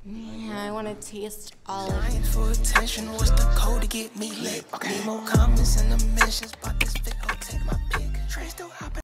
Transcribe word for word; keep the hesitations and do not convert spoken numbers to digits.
Yeah, I want to taste all of Lying it. for attention, what's the code to get me lit? Okay. Need more comments and the mentions, but this fit, I'll take my pick. Trey still hopping.